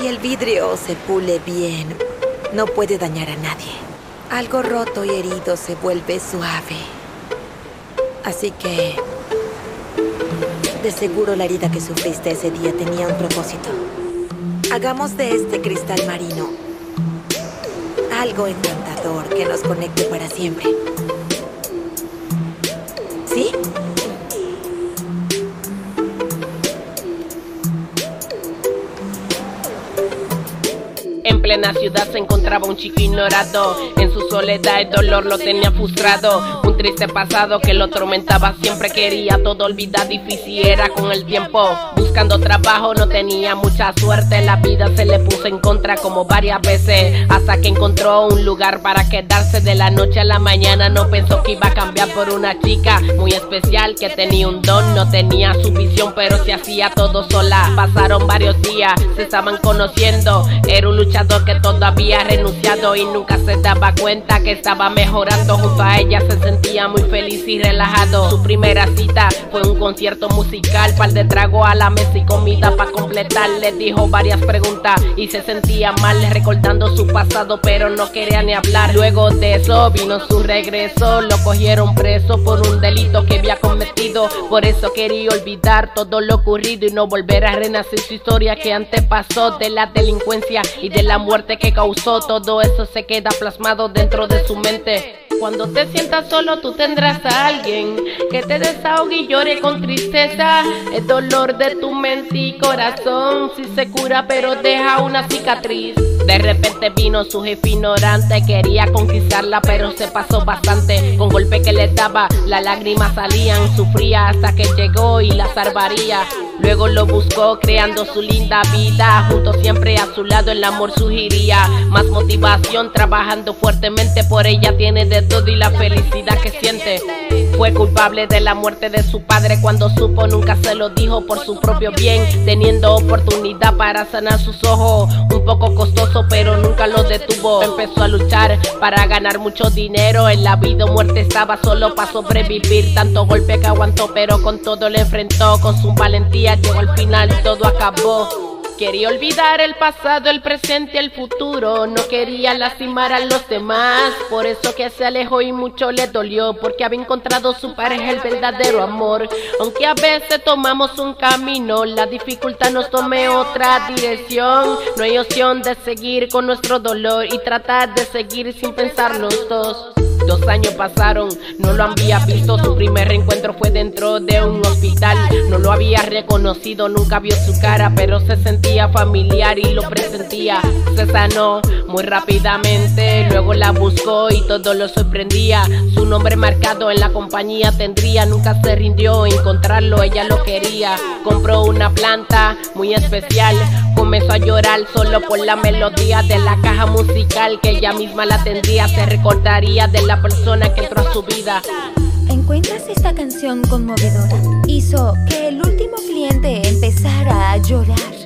Si el vidrio se pule bien, no puede dañar a nadie. Algo roto y herido se vuelve suave. Así que, de seguro la herida que sufriste ese día tenía un propósito. Hagamos de este cristal marino algo encantador que nos conecte para siempre. ¿Sí? En plena ciudad se encontraba un chico ignorado. En su soledad el dolor lo tenía frustrado. Un triste pasado que lo atormentaba. Siempre quería todo olvidar, difícil era con el tiempo. Buscando trabajo no tenía mucha suerte. La vida se le puso en contra como varias veces, hasta que encontró un lugar para quedarse. De la noche a la mañana no pensó que iba a cambiar por una chica muy especial que tenía un don. No tenía su visión pero se hacía todo sola. Pasaron varios días, se estaban conociendo. Era un luchador que todavía renunciado y nunca se daba cuenta que estaba mejorando. Junto a ella se sentía muy feliz y relajado. Su primera cita fue un concierto musical, par de trago a la mesa y comida para completar. Le dijo varias preguntas y se sentía mal recordando su pasado, pero no quería ni hablar. Luego de eso vino su regreso. Lo cogieron preso por un delito que había cometido. Por eso quería olvidar todo lo ocurrido y no volver a renacer su historia que antes pasó. De la delincuencia y de la muerte que causó, todo eso se queda plasmado dentro de su mente. Cuando te sientas solo tú tendrás a alguien que te desahogue y llore con tristeza. El dolor de tu mente y corazón sí se cura pero deja una cicatriz. De repente vino su jefe ignorante, quería conquistarla pero se pasó bastante. Con golpe que le daba las lágrimas salían, sufría hasta que llegó y la salvaría. Luego lo buscó creando su linda vida, junto siempre a su lado el amor surgiría. Más motivación trabajando fuertemente por ella, tiene de todo y la felicidad que siente. Fue culpable de la muerte de su padre, cuando supo nunca se lo dijo por su propio bien. Teniendo oportunidad para sanar sus ojos, un poco costoso pero nunca lo detuvo. Empezó a luchar para ganar mucho dinero, en la vida o muerte estaba solo para sobrevivir. Tanto golpe que aguantó pero con todo le enfrentó, con su valentía llegó al final y todo acabó. Quería olvidar el pasado, el presente y el futuro. No quería lastimar a los demás. Por eso que se alejó y mucho le dolió, porque había encontrado su pareja el verdadero amor. Aunque a veces tomamos un camino, la dificultad nos tome otra dirección. No hay opción de seguir con nuestro dolor y tratar de seguir sin pensar los dos. 2 años pasaron, no lo había visto. Su primer reencuentro fue dentro de un hospital. No lo había reconocido, nunca vio su cara, pero se sentía familiar y lo presentía. Se sanó muy rápidamente, luego la buscó y todo lo sorprendía. Su nombre marcado en la compañía tendría, nunca se rindió, encontrarlo ella lo quería. Compró una planta muy especial, comenzó a llorar solo por la melodía de la caja musical que ella misma la tendría. Se recordaría de la persona que entró a su vida. ¿Encuentras esta canción conmovedora? Hizo que el último cliente empezara a llorar.